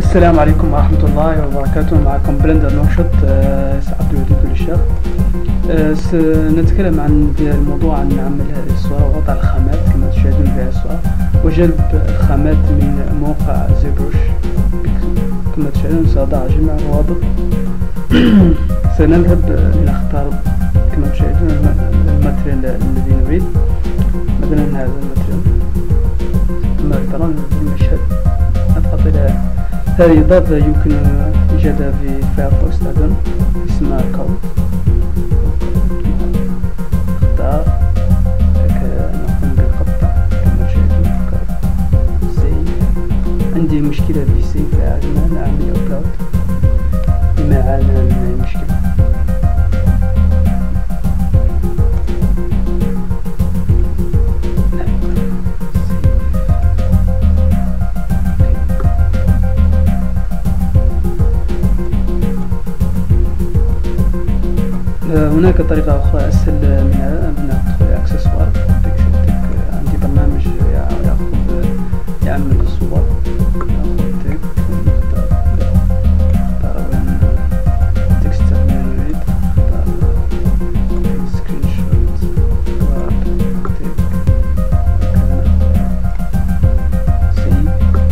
السلام عليكم ورحمة الله وبركاته. معكم بلندر نوشط عبد الودود الشيخ. سنتكلم عن الموضوع عن عمل هذه الصورة ووضع الخامات كما تشاهدون في هذه الصورة، وجلب الخامات من موقع زيبروش كما تشاهدون. سأضع جميع الروابط. سنذهب لنختار كما تشاهدون الماتريال الذي نريد، مثلا هذا الماتريال كما ترون في المشهد. نضغط إلى هذه الإضافة يمكن إيجادها في فايرفوكس أيضا، اسمها كود. نختار نقوم بالقطع كما تشاهدون. سيف. عندي مشكلة في سيف، لازم نعمل أبلود لما عانى مشكلة. هناك طريقة أخرى أسهل من هذا، ندخل على اكسسوار. عندي برنامج يعمل الصور. نختار وين تكستر اللي نريد، نختار سكرين شوت، سيف.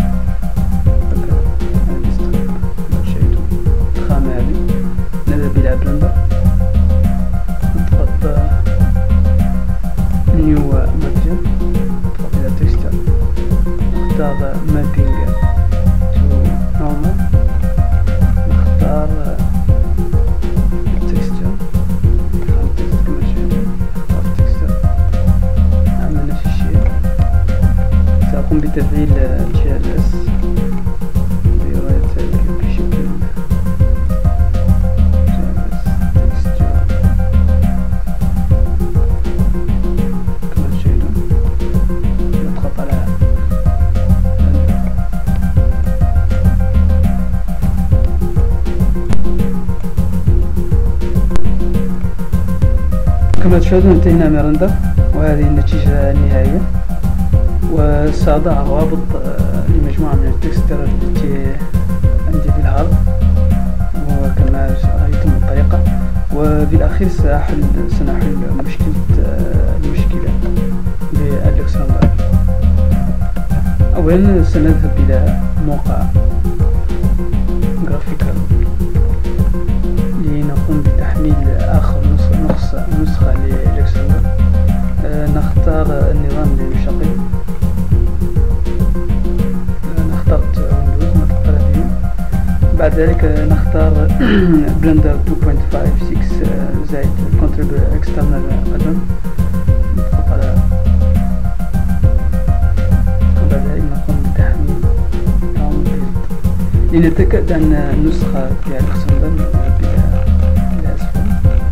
الخامة هذه نذهب إلى بلندر، نيو ماتريال، نضغط إلى تكستر، نختار مابينج تو نورمال، نختار التكستر كما تشاهدون. نختار التكستر، نعمل نفس الشيء. سأقوم بتفعيل GLS برؤية ذلك بشكل كما تشاهدون. انتهينا من رندر وهذه النتيجة النهائية. وسأضع روابط لمجموعة من التكستر التي عندي في الهارد، وكما رأيتم الطريقة. وفي الأخير سنحل المشكلة بألكسندر. أولا سنذهب إلى موقع جرافيكال لنقوم بتحميل آخر نسخة لألكسندر. نختار النظام المشغل. اخترت ويندوز، نضغط على فيو. بعد ذلك نختار بلندر 2.56 زائد كونتريبيوتر اكسترنال ادون، نضغط على. بعد ذلك نقوم بتحميل داونلود لنتأكد أن النسخة في ألكسندر إلى أسفل.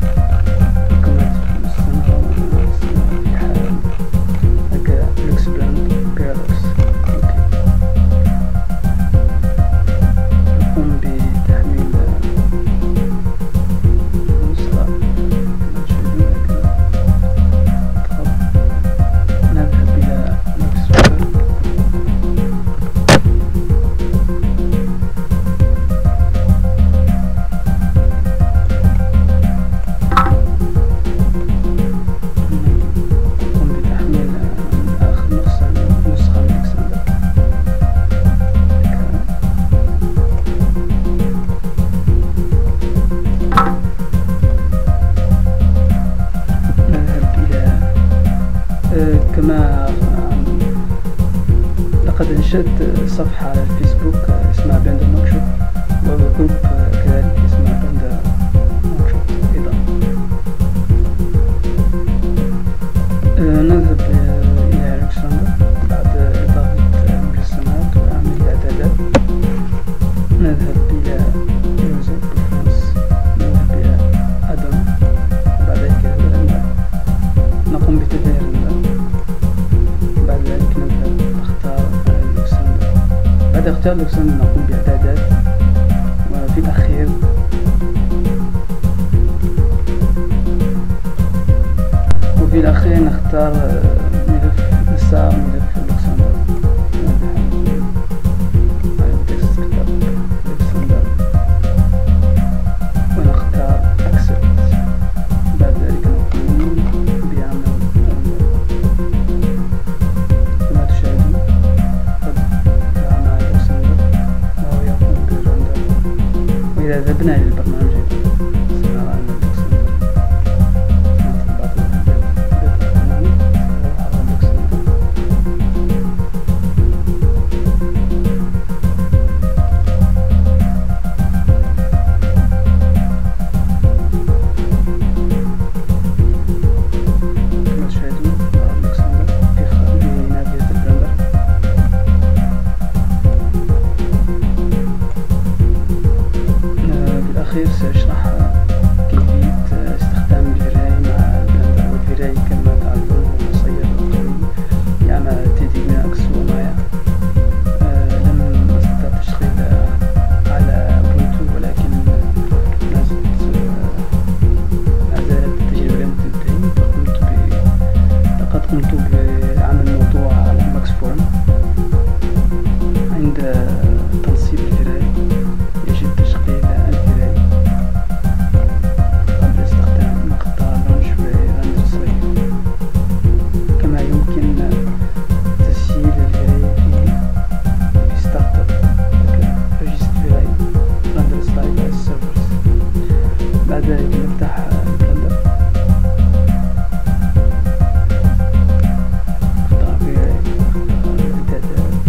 كما لقد انشأت صفحة على الفيسبوك اسمها بلندر نوكشوت، وجروب كذلك اسمها بلندر نوكشوت أيضا. نذهب إلى ألكسندر بعد إضافة مجسمات وأعمل إعدادات. نذهب إلى يوزر بريفرنس، نذهب إلى أدون، وبعد ذلك نقوم بتدوير الرندر. بعد ذلك نختار ألكسندر. بعد اختيار ألكسندر نقوم بإعدادات، وفي الأخير نختار ملف مسار ملف ألكسندر. إذا ذهبنا للبرنامج سنرى أن الدوك سنتر نطبع البرنامج على الدوك سنتر. كما تشاهدون الدوك سنتر في نافذة البلندر. بالأخير سأشرح كيفية استخدام الفيراي مع البلندر. والفيراي كما تعرفون هو مصير قوي يعمل تيدي لينكس ومايا. لم أستطع تشغيله على بلوتوث ولكن ما زالت التجربة لم تنتهي، لقد قمت بعمل موضوع على ماكس فورم. عند تنصيب الفيراي يجب تشغيل الفيراي قبل استخدام مقطع لونش ورندر سلايد. كما يمكن تسجيل الفيراي في ستارت اب ريجستر فيراي رندر سلايد على السيرفرز. بعد ذلك نفتح البلندر، نختار فيراي، نختار الاعدادات.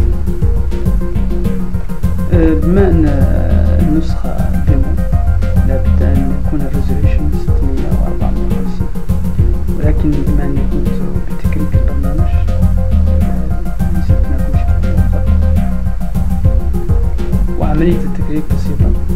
بما أن النسخة ديمو لابد أن يكون الريزوليوشن 600 أو 450، ولكن بما أني كنت بتكنيك البرنامج ليست هناك مشكلة. وعملية التكريك بسيطة.